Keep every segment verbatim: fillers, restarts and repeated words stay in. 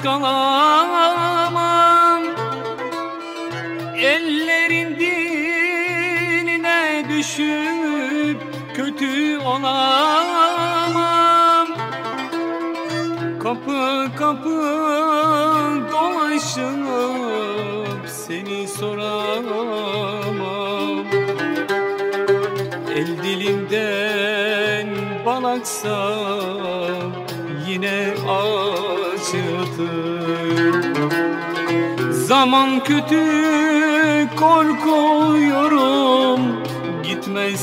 kalamam, ellerin diline düşüp kötü olamam. Kapı kapı dolaşıp seni soramam. El dilimden bal aksa yine acıdır. Zaman kötü, korkuyorum, gitme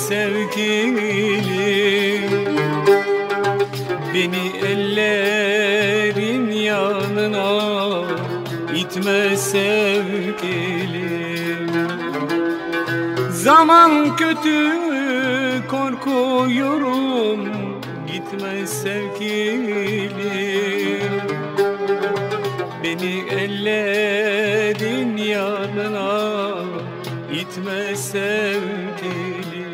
sevgilim. Beni ellerin yanına itme sevgilim. Zaman kötü, korkuyorum, gitme sevgilim. Beni ellerin yanına itme sevgilim.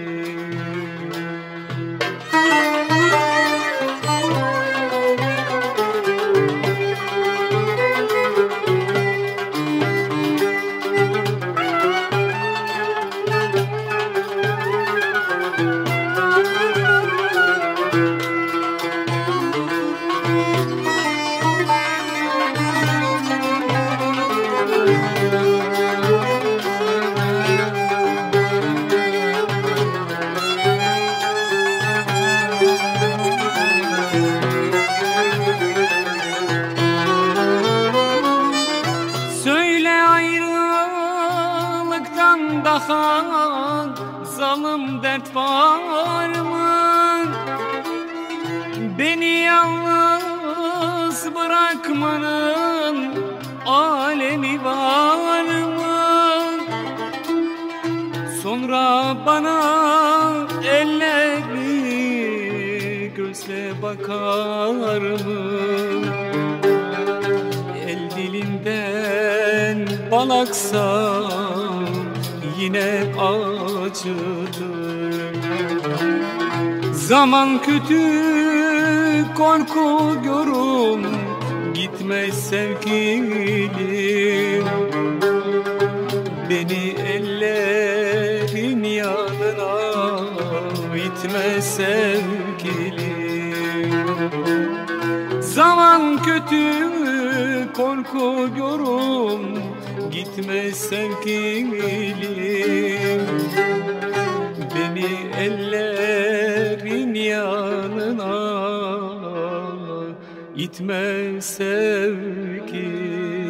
Daha zalim dert var mı? Beni yalnız bırakmanın alemi var mı? Sonra bana elleri gözle bakar mı? El dilinden bal aksa yine acıdır. Zaman kötü, korkuyorum, gitme sevgilim. Beni ellerin yanına itme sevgilim. Zaman kötü, korkuyorum, gitme sevgilim. Beni ellerin yanına itme sevgilim.